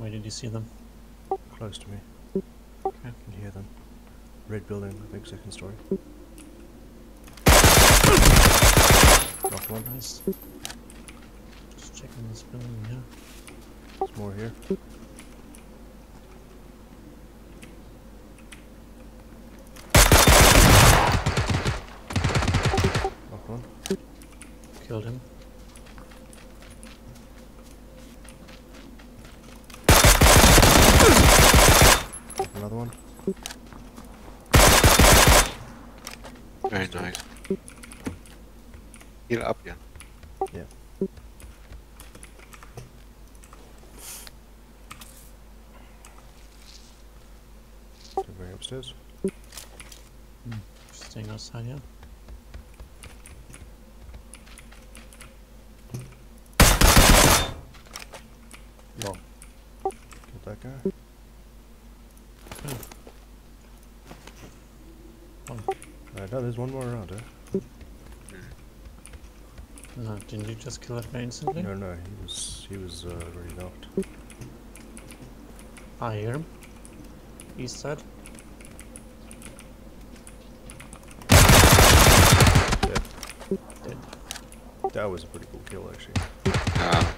Where did you see them? Close to me. Okay. I can hear them. Red building, I think second story. Knocked one. Nice. Just checking this building here. There's more here. Knocked one. Killed him. Knocked another one. Very nice. Heal up, yeah. Yeah. They're very upstairs. Just staying outside here. No. Killed that guy. No, there's one more around, eh? Didn't you just kill that guy instantly? No, he was already knocked. I hear him. East side. Dead. Dead. That was a pretty cool kill, actually.